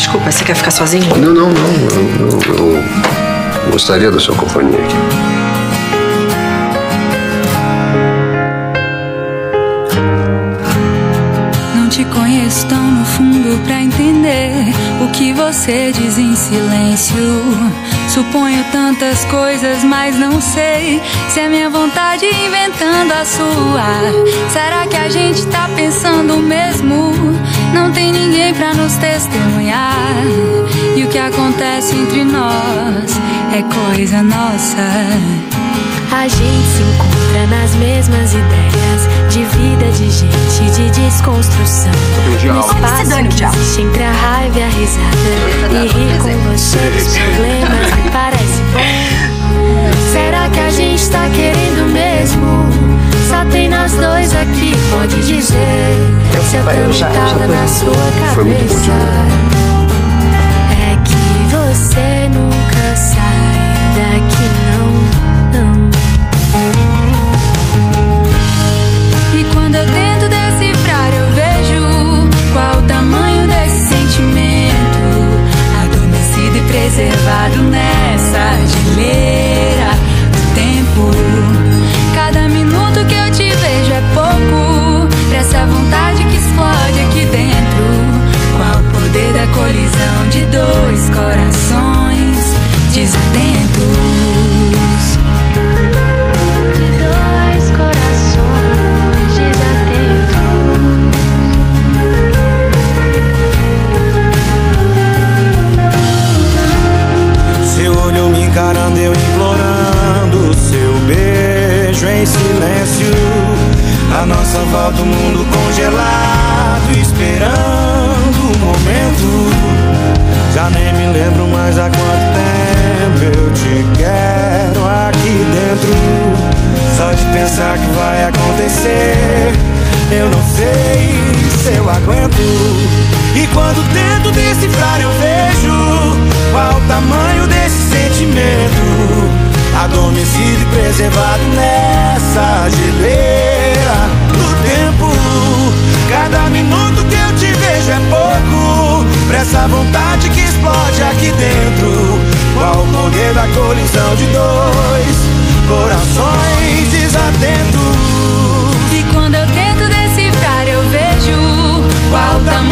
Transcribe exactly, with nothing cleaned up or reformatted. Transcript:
Desculpa, você quer ficar sozinho? Não, não, não. Eu, eu, eu gostaria da sua companhia aqui. Não te conheço tão no fundo pra entender o que você diz em silêncio. Suponho tantas coisas, mas não sei se é minha vontade inventando a sua. Será que a gente tá pensando o mesmo? Não tem ninguém pra nos testemunhar. E o que acontece entre nós é coisa nossa. A gente se encontra nas mesmas ideias de vida, de gente, de desconstrução. No espaço que existe entre a raiva e a risada. E rir com você dos problemas me parece bom. Será que a gente tá querendo mesmo? Só tem nós dois aqui, pode dizer. Se eu tô litada na sua cabeça, é que você nunca sai daqui, não, não. E quando eu tento decifrar, eu vejo qual o tamanho desse sentimento, adormecido e preservado nessa geleira do tempo. Cada minuto que eu te vejo é pouco pra essa vontade que explode aqui dentro. Qual o poder da colisão de dois corações desatentos? Encarando, eu implorando seu beijo em silêncio. A nossa volta, o mundo congelado, esperando o momento. Já nem me lembro mais há quanto tempo eu te quero aqui dentro. Só de pensar que vai acontecer, eu não sei se eu aguento. E quando tento decifrar, eu vejo qual o tamanho desse sentimento, adormecido e preservado nessa geleira do tempo. Cada minuto que eu te vejo é pouco pra essa vontade que explode aqui dentro. Qual o poder da colisão de dois corações desatentos? E quando eu tento decifrar, eu vejo qual o tamanho